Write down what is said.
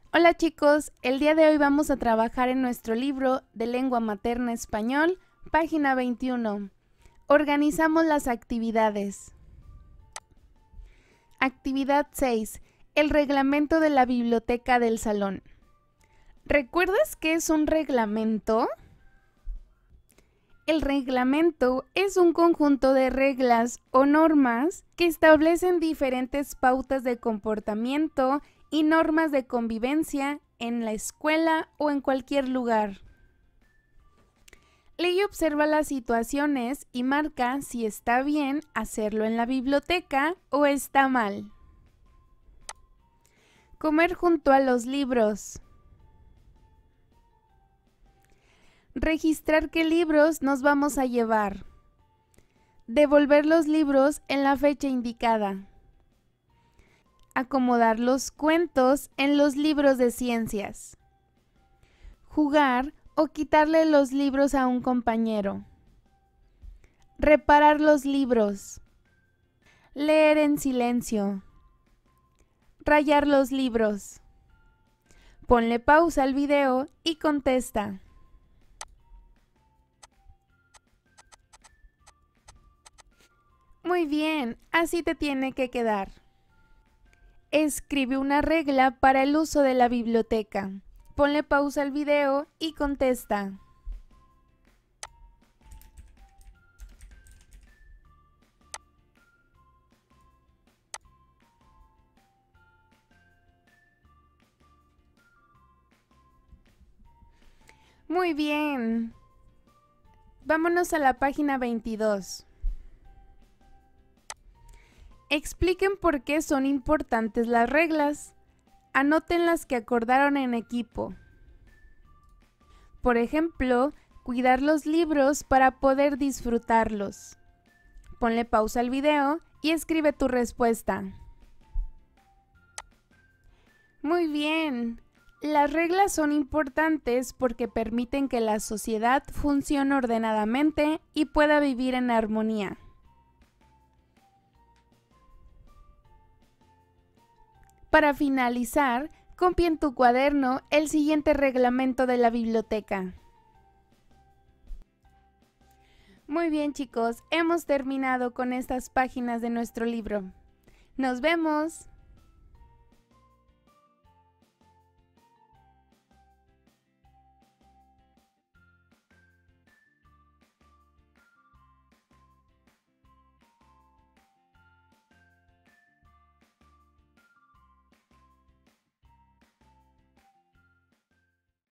Hola chicos, el día de hoy vamos a trabajar en nuestro libro de lengua materna español, página 21. Organizamos las actividades. Actividad 6. El reglamento de la biblioteca del salón. ¿Recuerdas qué es un reglamento? El reglamento es un conjunto de reglas o normas que establecen diferentes pautas de comportamiento y normas de convivencia en la escuela o en cualquier lugar. Lee y observa las situaciones y marca si está bien hacerlo en la biblioteca o está mal. Comer junto a los libros. Registrar qué libros nos vamos a llevar. Devolver los libros en la fecha indicada. Acomodar los cuentos en los libros de ciencias. Jugar o quitarle los libros a un compañero. Reparar los libros. Leer en silencio. Rayar los libros. Ponle pausa al video y contesta. Muy bien, así te tiene que quedar. Escribe una regla para el uso de la biblioteca. Ponle pausa al video y contesta. Muy bien. Vámonos a la página 22. Expliquen por qué son importantes las reglas. Anoten las que acordaron en equipo. Por ejemplo, cuidar los libros para poder disfrutarlos. Ponle pausa al video y escribe tu respuesta. Muy bien. Las reglas son importantes porque permiten que la sociedad funcione ordenadamente y pueda vivir en armonía. Para finalizar, copia en tu cuaderno el siguiente reglamento de la biblioteca. Muy bien chicos, hemos terminado con estas páginas de nuestro libro. ¡Nos vemos!